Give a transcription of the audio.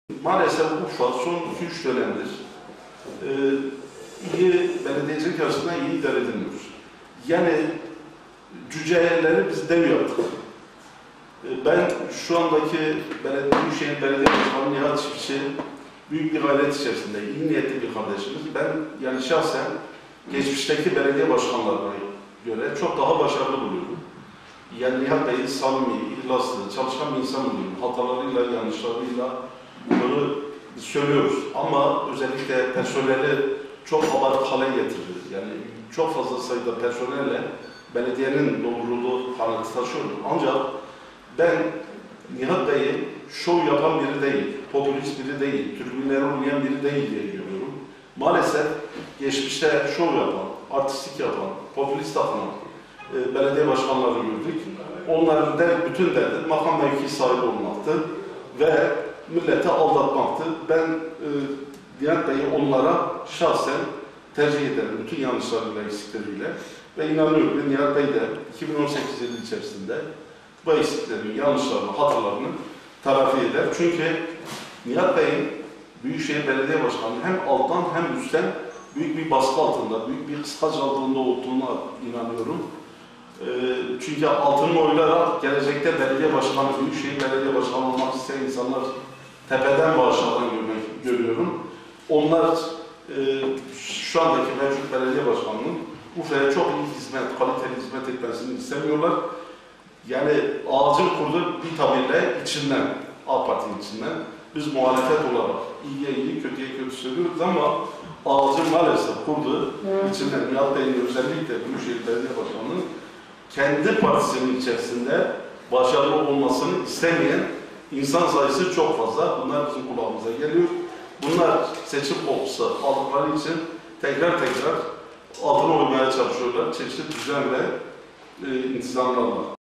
Maalesef Urfa son 2-3 dönemdir iyi belediyecilik açısından iyi idare edilmiyor. Yani cüceleri biz dev yaptık. Ben şu andaki Büyükşehir Belediye Başkanı Nihat Çiftçi büyük bir gayret içerisinde, iyi niyetli bir kardeşimiz. Ben yani şahsen geçmişteki belediye başkanlarına göre çok daha başarılı buluyorum. Yani Nihat Bey'i samimi, ihlaslı, çalışkan bir insan buluyorum. Hatalarıyla, yanlışlarıyla bunları söylüyoruz. Ama özellikle personeli çok abartı hale getirir. Yani çok fazla sayıda personelle belediyenin doldurulduğu kanıtı taşıyorum. Ancak ben Nihat Bey'i şov yapan biri değil, popülist biri değil, tribünlere oynayan biri değil diye görüyorum. Maalesef geçmişte şov yapan, artistik yapan, popülist takılan belediye başkanları gördük. Onların bütün derdi makam mevki sahibi olmaktı ve milleti aldatmaktı. Ben Nihat Bey'i onlara şahsen tercih ederim, bütün yanlışlarıyla, eksikleriyle. Ve inanıyorum ki Nihat Bey de 2018 yılı içerisinde bu eksiklerini, yanlışlarını, hatalarını telafi eder. Çünkü Nihat Bey'in Büyükşehir Belediye Başkanı hem alttan hem üstten büyük bir baskı altında, büyük bir kıskaç altında olduğuna inanıyorum. Çünkü altın oylara gelecekte belediye başkanı, Büyükşehir Belediye Başkanı olmak isteyen insanlar tepeden ve aşağıdan görüyorum. Onlar şu andaki mevcut belediye başkanının Urfa'ya çok iyi hizmet, kaliteli hizmet etmesini istemiyorlar. Yani ağacın kurduğu bir tabirle içinden, AK Parti'nin içinden biz muhalefet olarak iyiye iyi, kötüye kötü söylüyoruz ama ağacın maalesef kurduğu içinden Nihat Bey'in özellikle Büyükşehir Belediye Başkanı'nın kendi partisinin içerisinde başarılı olmasını istemeyen insan sayısı çok fazla. Bunlar bizim kulağımıza geliyor. Bunlar seçim kokusu aldıkları için tekrar altına oymaya çalışıyorlar. Çeşitli düzen ve intizamlarla.